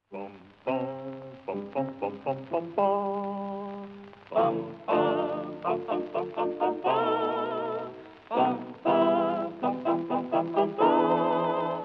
Bum, bum, bum, bum, bum, bum, bum, bum. Bum, bum, bum, bum, bum, bum, bum, bum. Bum, bum, bum, bum, bum, bum, bum, bum.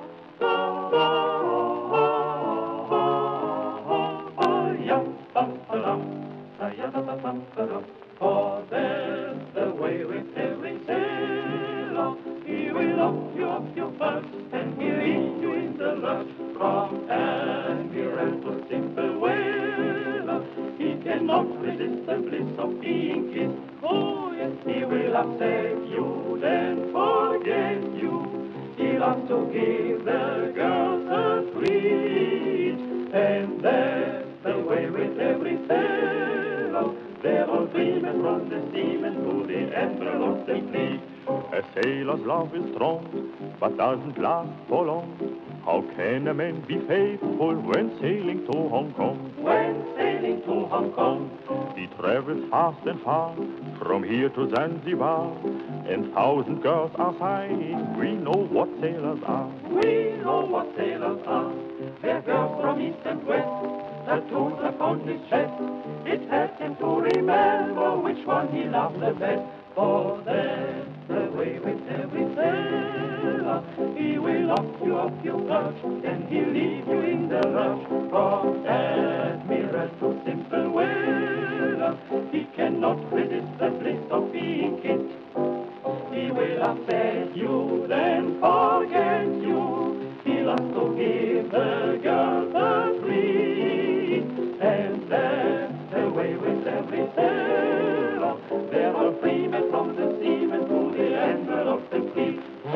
Yum, bum, ba-dum, ba-yum-ba-bum-ba-dum. For there's the way with every sailor. He will lock you up your first, and he'll lead you in the lurch from admiral to simple whaler. He cannot resist the bliss of being kissed. Oh, yes, he will upset you, then forget you. He loves to give the girls a treat, and that's the way with every fellow. They're all dreaming from the seaman to the admiral of the fleet. A sailor's love is strong, but doesn't last for long. How can a man be faithful when sailing to Hong Kong? When sailing to Hong Kong, He travels fast and far, from here to Zanzibar, and thousand girls are sighing. We know what sailors are. we know what sailors are. They're girls from east and west, tattooed upon his chest. It helps him to remember which one he loved the best. For that's the way with every sailor. He will lock you off your perch, and he'll leave you in the lurch. From admiral to simple whaler, he cannot resist the bliss of being kissed. He will upset you, then forget you. He loves to give the girls a treat, and that's the way with every sailor. They're all freemen from the seaman to the admiral of the fleet.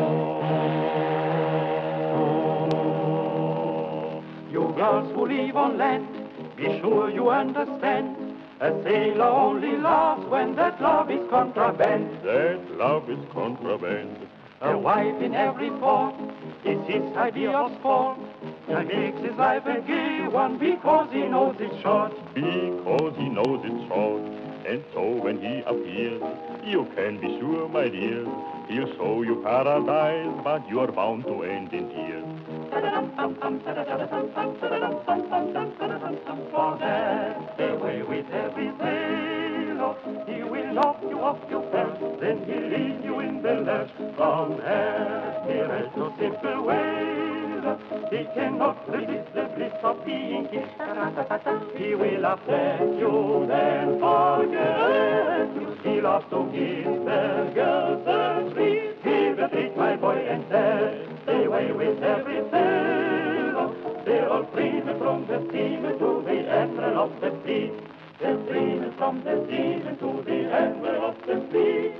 Oh, you girls who live on land, be sure you understand. A sailor only loves when that love is contraband. That love is contraband. A wife in every port is his idea of sport. He makes his life a gay one because he knows it's short. Because he knows it's short. And so when he appears, you can be sure, my dears, he'll show you paradise, but you're bound to end in tears. For that's the way with every sailor. He will knock you off your perch, then he'll leave you in the lurch. From admiral to simple whaler, he cannot resist the bliss of being kissed. He will upset you, then forget you. He loves to give the girls a treat. Give a treat, my boy, and stay away with every sailor. They're all freemen from the seaman to the admiral of the fleet. They're freemen from the seaman to the admiral of the fleet.